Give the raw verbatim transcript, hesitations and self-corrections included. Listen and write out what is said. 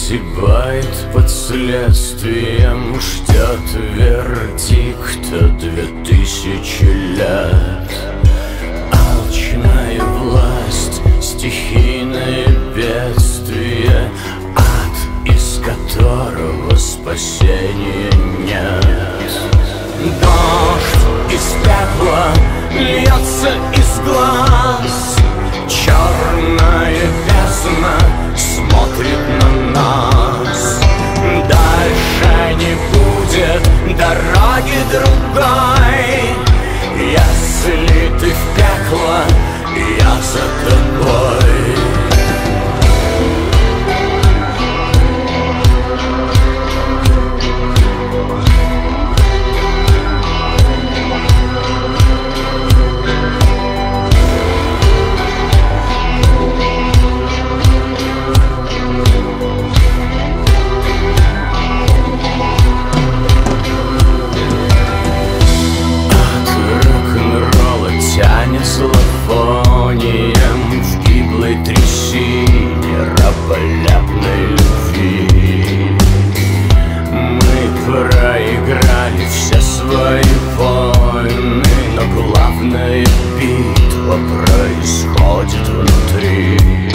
Погибает под следствием, ждет вердикта две тысячи лет. Алчная власть, стихийное бедствие, ад, из которого спасения нет. Дождь из пепла льется из глаз, черная бездна смотрит на нас. Дальше не будет дороги другой, если ты в пекло, я за тобой. Злофонием в гиблой трясине раболепной любви мы проиграли все свои войны, но главная битва происходит внутри.